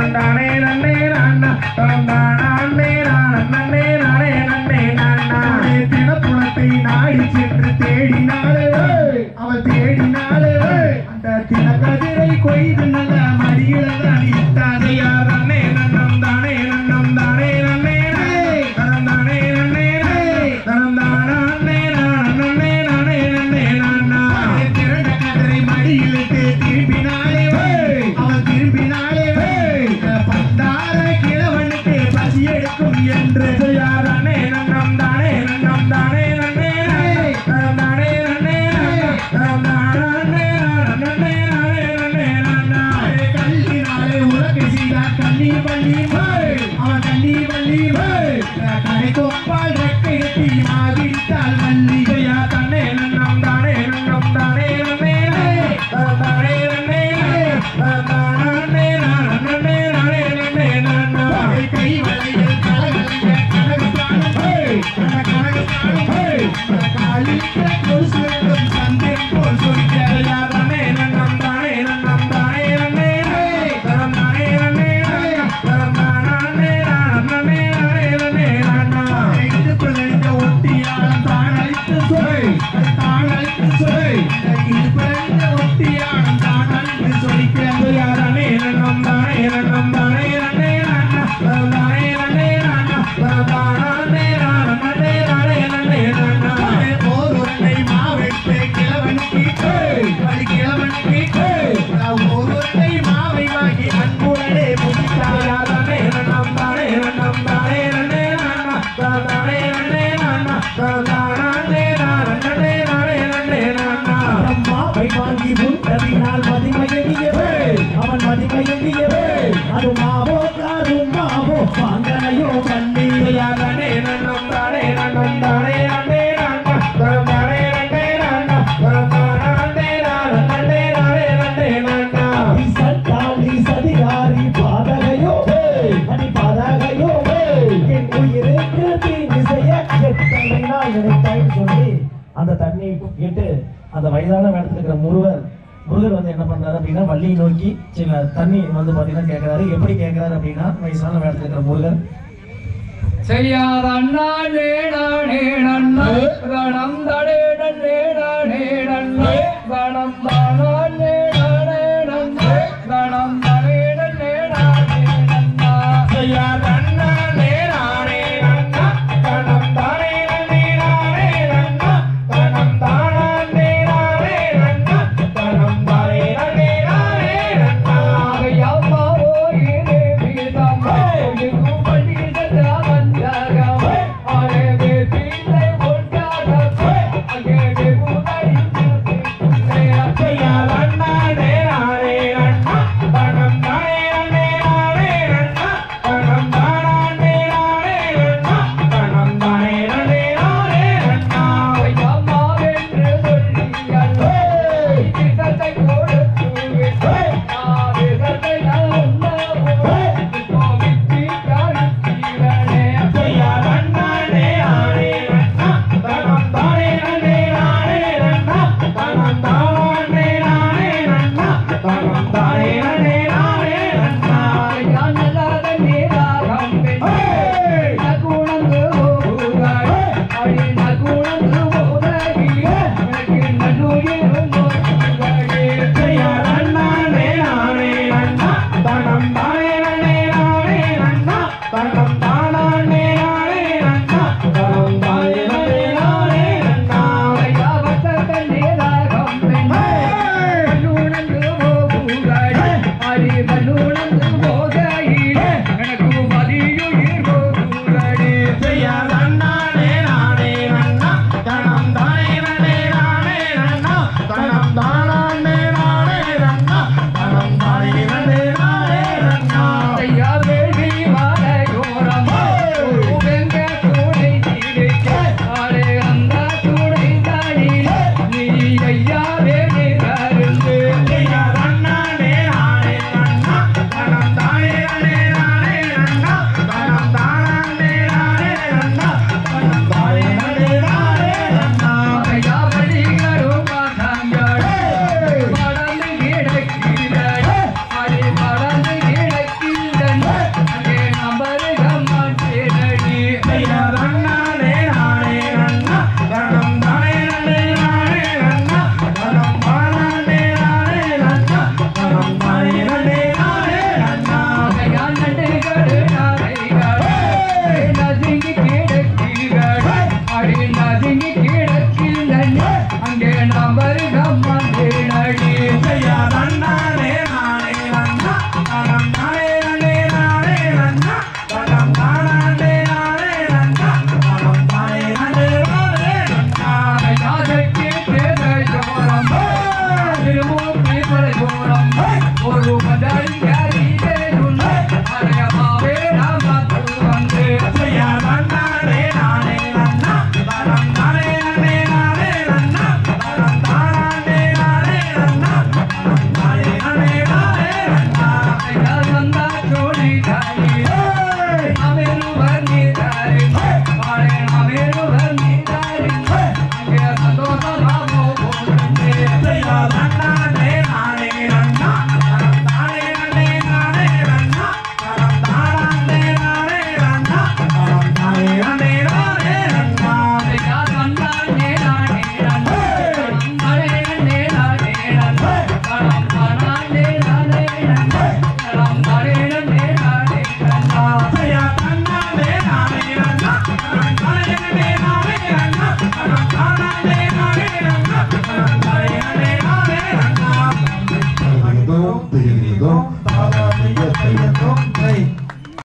தினப்புலத்தை நாடி சென்று தேடினாலே அவள் தேடினாலே அந்த தினக்கதிரை கொய்து நல்ல மடியில தான் இட்டானே யாரே நன்னம் தானே நன்னம் தானே நன்னே தனம் தானே நன்னே தனம் தானே நன்னே நானே நன்னே நானா திரண்ட கதிரை மடியிலிட்டு திரும்பினாலே அவள் திரும்பினாலே பந்தார கிழவனுக்கு பசி எடுக்கும் என்று யாரே நன்னம் தானே நன்னம் தானே நன்னே தனம் தானே நன்னே தனம் தானே நன்னே நானே நன்னே நானா கல்லினாலே உலகை செய்தார் கண்ணீர் பள்ளி அவன் கண்ணீர் பள்ளி கடை கொப்பால் ரெக்கை கட்டி மாதிரித்தால் மல்லி தன்னே நன்னம் தானே நன்னம் தானே நன்னே தனம் தானே நன்னே தனம் தானே நன்னே நானே நன்னே நானா கை வளையல் கலகலங்க கனகஸ்தானம் காலிட்ட கொலுசுகளும் சந்திரன் போல் சொல்லிட்டார் யாரே நன்னம் தானே நன்னம் தானே நன்னே தனம் தானே நன்னே தனம் தானே நன்னே நானே நன்னே நானா இடுப்பில் அடித்த ஒட்டியாளம் தான் அழித்து சொல் தான் அழித்து சொல் இடுப்பில் அடித்த ஒட்டியாளம் தான் அழித்து சொல்லிக்கிறது யாரே நன்னம் தானே நன்னம் தானே நன்னே தனம் தானே நன்னே தனம் தானே நன்னே நானே நன்னே நானா ஓர் உருண்டை மாவெட்டு கிழவனுக்கு வழி கிழவனுக்கு ஓர் உருண்டை மாவை வாங்கி அன்புடனே முடித்தார் யாரே நன்னம் தானே நன்னம் தானே நன்னே தனம் தானே நன்னே தனம் தானே நன்னே நானே நன்னே நானா மாவை வாங்கி முன்னதினால் மதிமையடியவே அவன் மதிமையடியவே அது மாவோ காரும் மாவோ வாங்கனையோ பண்ணி யாரே நன்னம் தானே நன்னம் தானே நன்னே தனம் தானே நன்னே தனம் தானே நன்னே நானே நன்னே நானா சட்டாளி சதிகாரி பாதகையோ அடி பாதகையோ என் உயிருக்கு தீங்கு செய்ய எத்தனை நாள் நினைத்தாய்ன்னு சொல்லி அந்த தண்ணி கேட்டு அந்த வயதான இடத்துல இருக்கிற முருகர் வந்து என்ன பண்றாரு அப்படின்னா வள்ளியை நோக்கி சில தண்ணி வந்து பாத்தீங்கன்னா கேட்கிறாரு. எப்படி கேட்கிறாரு அப்படின்னா வயசான இடத்துல இருக்கிற முருகர் செய்யாத அண்ணா நேண நேண